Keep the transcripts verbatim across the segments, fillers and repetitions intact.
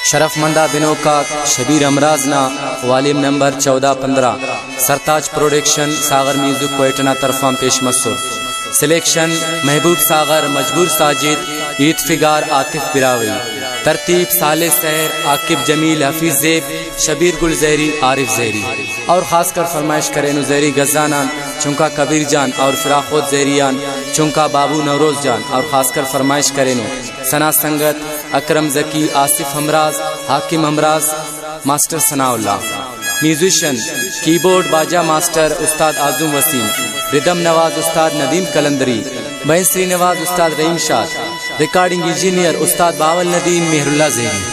शरफमंदा बिनो का शबीर अमराजना वालिम नंबर चौदह पंद्रह सरताज प्रोडक्शन सागर म्यूजिक कोयटना तरफाम पेश मसूर सिलेक्शन महबूब सागर मजबूर साजिद ईद फिगार आतिफ बिरावी तरतीब साले सहर आकिब जमील हफीज जेब शबीर गुल जहरी आरिफ जहरी और ख़ासकर फरमाइश करें नुजैरी गजाना चुंका कबीर जान और फिराखोद जहरियान चुंका बाबू नवरोज जान और ख़ासकर फरमाइश करें सना संगत अकरम जकी आसिफ हमराज हाकिम हमराज मास्टर सनाउल्ला म्यूजिशियन कीबोर्ड बाजा मास्टर उस्ताद आज़म वसीम रिदम नवाज उस्ताद नदीम कलंदरी बैंसरी नवाज उस्ताद रहीम शाह रिकॉर्डिंग इंजीनियर उस्ताद बावल नदीम मेहरुल्ला ज़ेरी।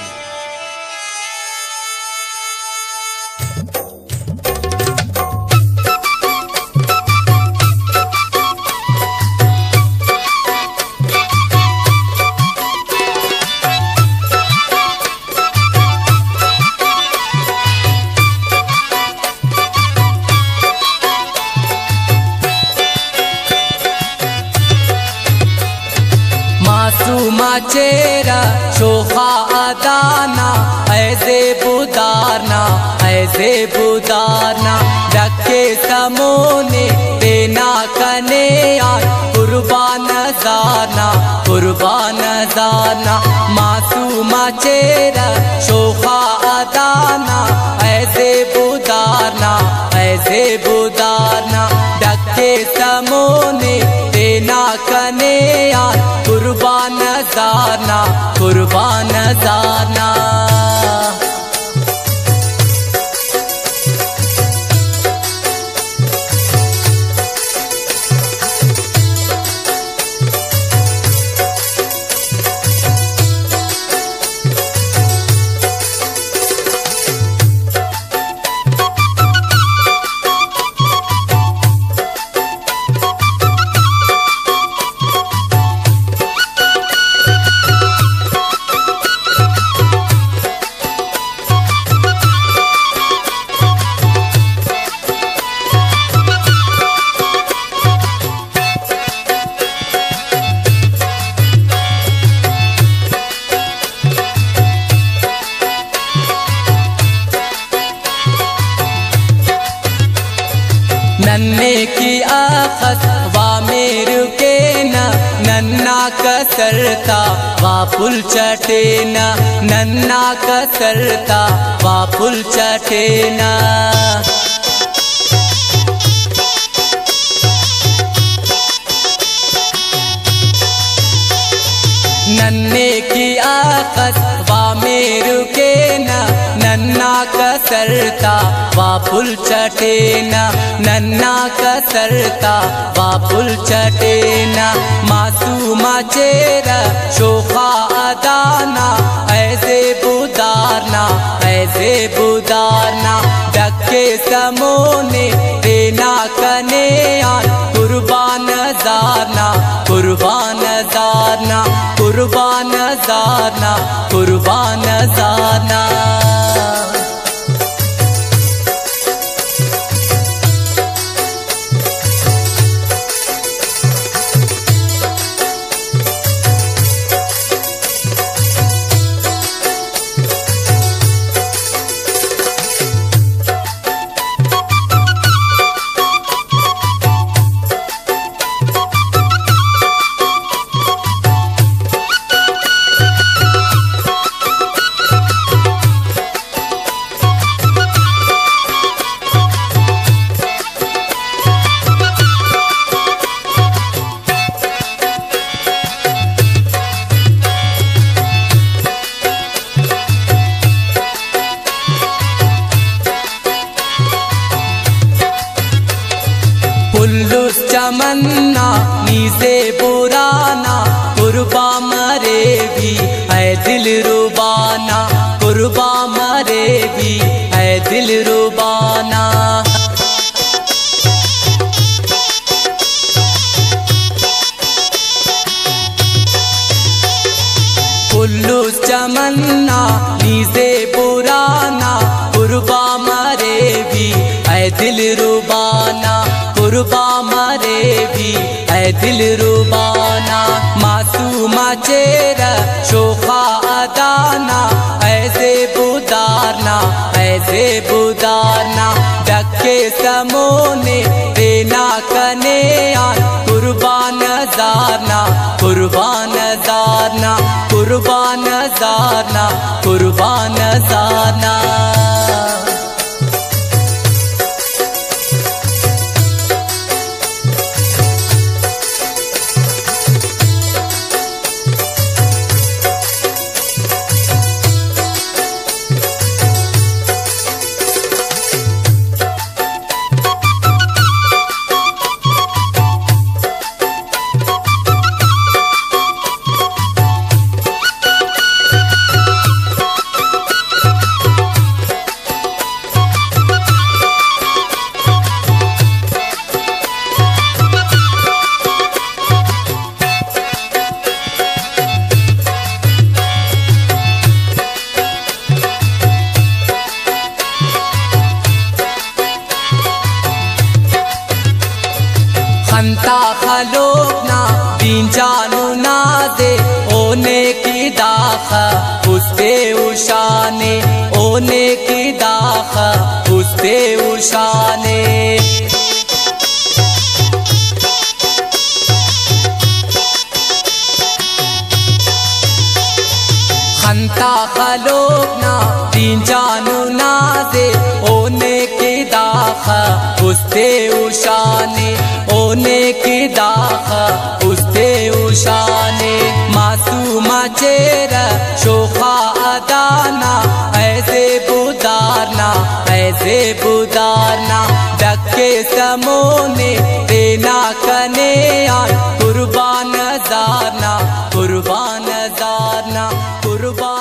मासूमा चेहरा शोखा अदाना ऐसे बुदारना ऐसे बुदारना रखे समोने देना कने यार कुर्बान जाना कुर्बान जाना मासूमा चेहरा शोखा अदाना ऐसे बुदारना ऐसे बुदारना रखे समोने देना कने यार कुर्बान जाना कुर्बान जाना। नन्ने की आखस वा मेरु के न नन्ना कसरता वा पुल चटेना नन्ना कसरता वा पुल चटेना नन्ने की आखस वा मेरु के न नन्ना कसरता वा पुल चटेना नन्ना कसरता वा पुल चटेना मासूमा चेहरा शोखा अदाना ऐसे बुदारना ऐसे बुदारना डके समोने देना कने यार कुर्बान जाना कुर्बान जाना कुर्बान जाना कुर्बान जाना। पुल्लुस चमन्ना नीसे बुराना कुर्बा मरे भी है दिल रुबाना कुर्बा मरे भी है दिल रुबाना पुल्लुस चमन्ना नीसे बुराना कुर्बा मरे भी है दिल रुबाना कुर्बा मरे भी है दिल रुबाना मासूम चेर शोखा अदाना ऐसे बुदारना ऐसे बुदारना डके समोने देना कने कुर्बान ज़ारना कुर्बान ज़ारना कुर्बान ज़ारना कुर्बान ज़ारना। खंता खलोकना दीन जानू नाजे ओने की दाखा उसते उशाने ओने की दाखा उसते उशाने। खंता खलोकना दीन जानू नाजे ओने की दाखा उसते उशाने ओने की दाखा उसते उशाने। मासूमा चेहरा शोखा अदाना ऐसे बुदारना ऐसे बुदारना डके समोने देना कने कुर्बान ज़ारना कुर्बान ज़ारना कुर्बान